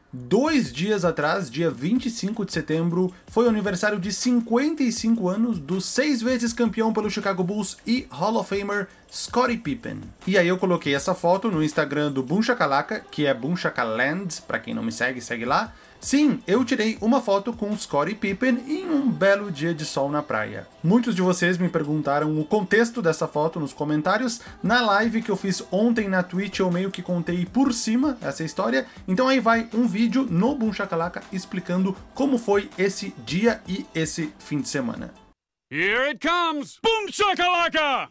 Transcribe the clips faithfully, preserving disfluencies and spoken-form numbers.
Dois dias atrás, dia vinte e cinco de setembro, foi o aniversário de cinquenta e cinco anos do seis vezes campeão pelo Chicago Bulls e Hall of Famer Scottie Pippen. E aí eu coloquei essa foto no Instagram do Boom Shakalaka, que é Boom Shakaland, pra quem não me segue, segue lá. Sim, eu tirei uma foto com Scottie Pippen em um belo dia de sol na praia. Muitos de vocês me perguntaram o contexto dessa foto nos comentários. Na live que eu fiz ontem na Twitch eu meio que contei por cima essa história. Então aí vai um vídeo no Boom Shakalaka explicando como foi esse dia e esse fim de semana. Here it comes! Boom Shakalaka!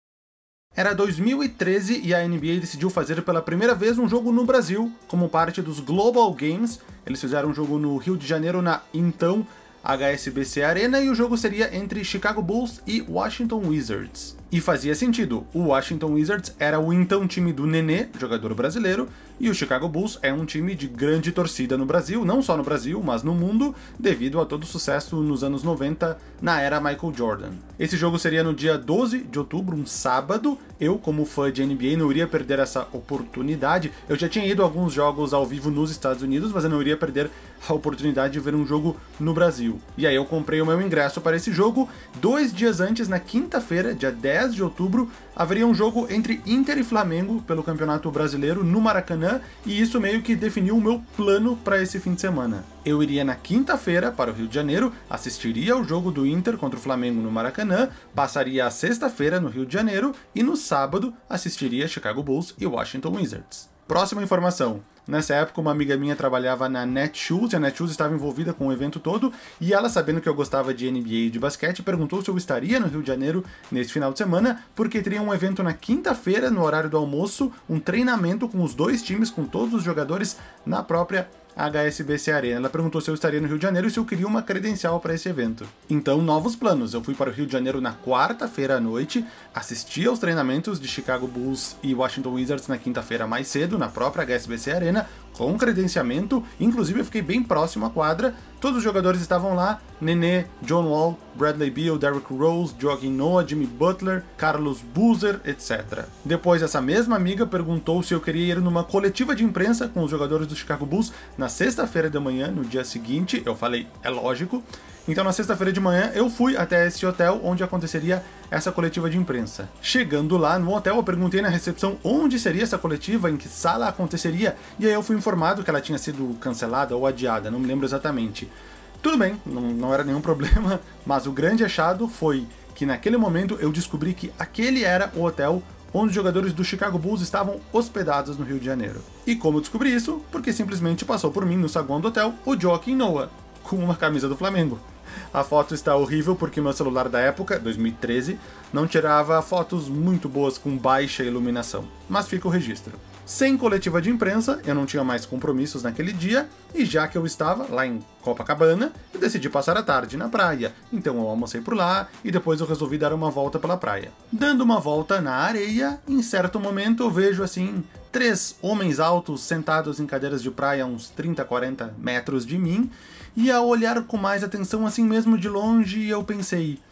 Era dois mil e treze e a N B A decidiu fazer pela primeira vez um jogo no Brasil, como parte dos Global Games. Eles fizeram um jogo no Rio de Janeiro, na então H S B C Arena, e o jogo seria entre Chicago Bulls e Washington Wizards. E fazia sentido, o Washington Wizards era o então time do Nenê, jogador brasileiro, e o Chicago Bulls é um time de grande torcida no Brasil, não só no Brasil, mas no mundo, devido a todo o sucesso nos anos noventa, na era Michael Jordan. Esse jogo seria no dia doze de outubro, um sábado. Eu, como fã de N B A, não iria perder essa oportunidade. Eu já tinha ido a alguns jogos ao vivo nos Estados Unidos, mas eu não iria perder a oportunidade de ver um jogo no Brasil. E aí eu comprei o meu ingresso para esse jogo. Dois dias antes, na quinta-feira, dia dez de outubro, haveria um jogo entre Inter e Flamengo pelo Campeonato Brasileiro no Maracanã, e isso meio que definiu o meu plano para esse fim de semana. Eu iria na quinta-feira para o Rio de Janeiro, assistiria ao jogo do Inter contra o Flamengo no Maracanã, passaria a sexta-feira no Rio de Janeiro e no sábado assistiria Chicago Bulls e Washington Wizards. Próxima informação. Nessa época, uma amiga minha trabalhava na Netshoes, e a Netshoes estava envolvida com o evento todo, e ela, sabendo que eu gostava de N B A e de basquete, perguntou se eu estaria no Rio de Janeiro nesse final de semana, porque teria um evento na quinta-feira, no horário do almoço, um treinamento com os dois times, com todos os jogadores, na própria H S B C Arena. Ela perguntou se eu estaria no Rio de Janeiro e se eu queria uma credencial para esse evento. Então, novos planos. Eu fui para o Rio de Janeiro na quarta-feira à noite, assisti aos treinamentos de Chicago Bulls e Washington Wizards na quinta-feira mais cedo, na própria H S B C Arena, com credenciamento. Inclusive eu fiquei bem próximo à quadra. Todos os jogadores estavam lá: Nenê, John Wall, Bradley Beal, Derrick Rose, Joakim Noah, Jimmy Butler, Carlos Boozer, etcétera. Depois, essa mesma amiga perguntou se eu queria ir numa coletiva de imprensa com os jogadores do Chicago Bulls na sexta-feira de manhã, no dia seguinte. Eu falei, é lógico. Então, na sexta-feira de manhã, eu fui até esse hotel onde aconteceria essa coletiva de imprensa. Chegando lá no hotel, eu perguntei na recepção onde seria essa coletiva, em que sala aconteceria, e aí eu fui informado que ela tinha sido cancelada ou adiada, não me lembro exatamente. Tudo bem, não, não era nenhum problema, mas o grande achado foi que naquele momento eu descobri que aquele era o hotel onde os jogadores do Chicago Bulls estavam hospedados no Rio de Janeiro. E como eu descobri isso? Porque simplesmente passou por mim no saguão do hotel o Joakim Noah, com uma camisa do Flamengo. A foto está horrível porque meu celular da época, dois mil e treze, não tirava fotos muito boas com baixa iluminação, mas fica o registro. Sem coletiva de imprensa, eu não tinha mais compromissos naquele dia, e já que eu estava lá em Copacabana, eu decidi passar a tarde na praia. Então eu almocei por lá, e depois eu resolvi dar uma volta pela praia. Dando uma volta na areia, em certo momento eu vejo assim, três homens altos sentados em cadeiras de praia a uns trinta, quarenta metros de mim, e ao olhar com mais atenção assim mesmo de longe, eu pensei,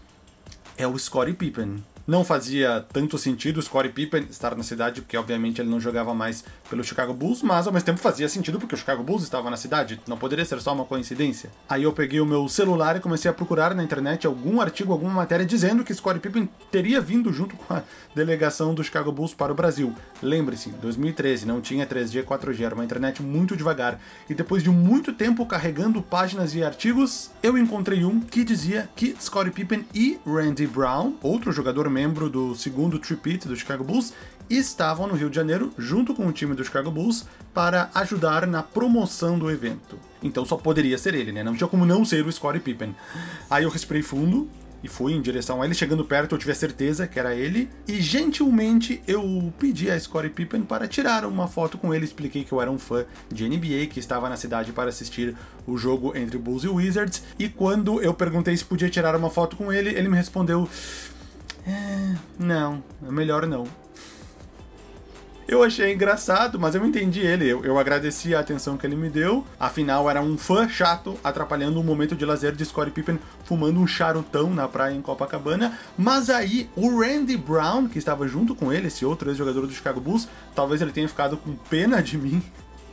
é o Scottie Pippen. Não fazia tanto sentido o Scottie Pippen estar na cidade, porque obviamente ele não jogava mais pelo Chicago Bulls, mas ao mesmo tempo fazia sentido porque o Chicago Bulls estava na cidade, não poderia ser só uma coincidência. Aí eu peguei o meu celular e comecei a procurar na internet algum artigo, alguma matéria dizendo que Scottie Pippen teria vindo junto com a delegação do Chicago Bulls para o Brasil. Lembre-se, dois mil e treze, não tinha três G, quatro G, era uma internet muito devagar, e depois de muito tempo carregando páginas e artigos, eu encontrei um que dizia que Scottie Pippen e Randy Brown, outro jogador membro do segundo tripit do Chicago Bulls, estavam no Rio de Janeiro junto com o time do Chicago Bulls para ajudar na promoção do evento. Então só poderia ser ele, né? Não tinha como não ser o Scottie Pippen. Aí eu respirei fundo e fui em direção a ele. Chegando perto eu tive a certeza que era ele, e gentilmente eu pedi a Scottie Pippen para tirar uma foto com ele. Expliquei que eu era um fã de N B A, que estava na cidade para assistir o jogo entre Bulls e Wizards, e quando eu perguntei se podia tirar uma foto com ele, ele me respondeu: É, não, é melhor não. Eu achei engraçado, mas eu entendi ele, eu, eu agradeci a atenção que ele me deu. Afinal, era um fã chato atrapalhando um momento de lazer de Scottie Pippen fumando um charutão na praia em Copacabana. Mas aí, o Randy Brown, que estava junto com ele, esse outro ex-jogador do Chicago Bulls, talvez ele tenha ficado com pena de mim,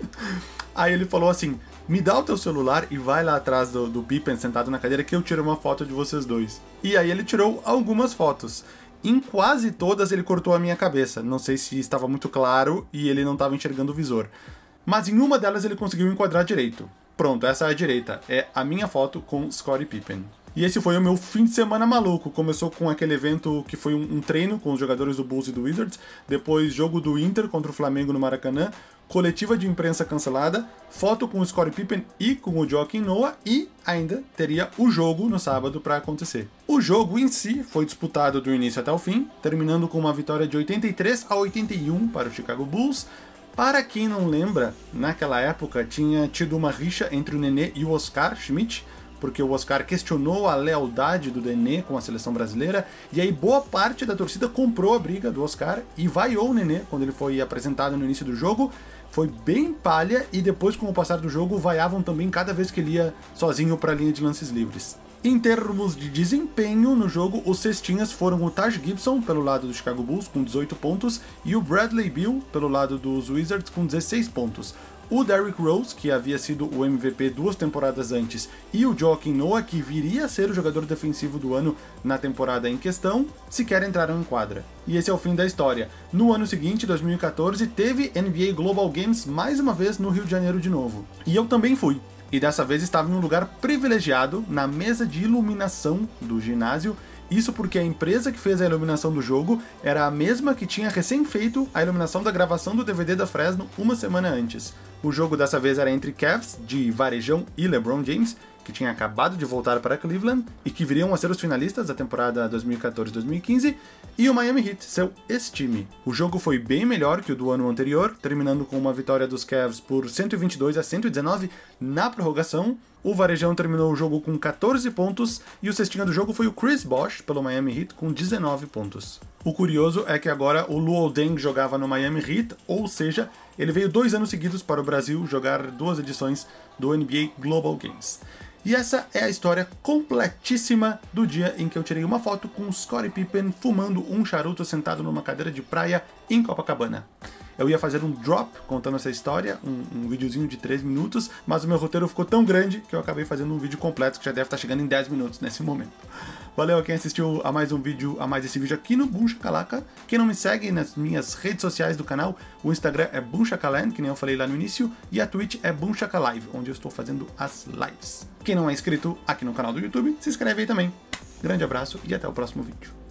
Aí ele falou assim, me dá o teu celular e vai lá atrás do, do Pippen sentado na cadeira que eu tiro uma foto de vocês dois. E aí ele tirou algumas fotos. Em quase todas ele cortou a minha cabeça. Não sei se estava muito claro e ele não estava enxergando o visor. Mas em uma delas ele conseguiu enquadrar direito. Pronto, essa é a direita. É a minha foto com Scottie Pippen. E esse foi o meu fim de semana maluco. Começou com aquele evento que foi um, um treino com os jogadores do Bulls e do Wizards. Depois jogo do Inter contra o Flamengo no Maracanã. Coletiva de imprensa cancelada. Foto com o Scottie Pippen e com o Joakim Noah. E ainda teria o jogo no sábado para acontecer. O jogo em si foi disputado do início até o fim, terminando com uma vitória de oitenta e três a oitenta e um para o Chicago Bulls. Para quem não lembra, naquela época tinha tido uma rixa entre o Nenê e o Oscar Schmidt, porque o Oscar questionou a lealdade do Nenê com a seleção brasileira, e aí boa parte da torcida comprou a briga do Oscar e vaiou o Nenê quando ele foi apresentado no início do jogo. Foi bem palha e depois, com o passar do jogo, vaiavam também cada vez que ele ia sozinho para a linha de lances livres. Em termos de desempenho no jogo, os cestinhas foram o Taj Gibson, pelo lado do Chicago Bulls, com dezoito pontos, e o Bradley Beal, pelo lado dos Wizards, com dezesseis pontos. O Derrick Rose, que havia sido o M V P duas temporadas antes, e o Joakim Noah, que viria a ser o jogador defensivo do ano na temporada em questão, sequer entraram em quadra. E esse é o fim da história. No ano seguinte, dois mil e quatorze, teve N B A Global Games mais uma vez no Rio de Janeiro de novo. E eu também fui. E dessa vez estava em um lugar privilegiado, na mesa de iluminação do ginásio. Isso porque a empresa que fez a iluminação do jogo era a mesma que tinha recém feito a iluminação da gravação do D V D da Fresno uma semana antes. O jogo dessa vez era entre Cavs, de Varejão, e LeBron James, que tinha acabado de voltar para Cleveland e que viriam a ser os finalistas da temporada dois mil e quatorze dois mil e quinze, e o Miami Heat, seu ex-time. O jogo foi bem melhor que o do ano anterior, terminando com uma vitória dos Cavs por cento e vinte e dois a cento e dezenove na prorrogação. O Varejão terminou o jogo com quatorze pontos e o cestinha do jogo foi o Chris Bosh, pelo Miami Heat, com dezenove pontos. O curioso é que agora o Luol Deng jogava no Miami Heat, ou seja, ele veio dois anos seguidos para o Brasil jogar duas edições do N B A Global Games. E essa é a história completíssima do dia em que eu tirei uma foto com o Scottie Pippen fumando um charuto sentado numa cadeira de praia em Copacabana. Eu ia fazer um drop contando essa história, um, um videozinho de três minutos, mas o meu roteiro ficou tão grande que eu acabei fazendo um vídeo completo que já deve estar chegando em dez minutos nesse momento. Valeu a quem assistiu a mais um vídeo, a mais esse vídeo aqui no Boom Shakalaka. Quem não me segue nas minhas redes sociais do canal, o Instagram é Boom Shakaland, que nem eu falei lá no início, e a Twitch é Boom Shakalive, onde eu estou fazendo as lives. Quem não é inscrito aqui no canal do YouTube, se inscreve aí também. Grande abraço e até o próximo vídeo.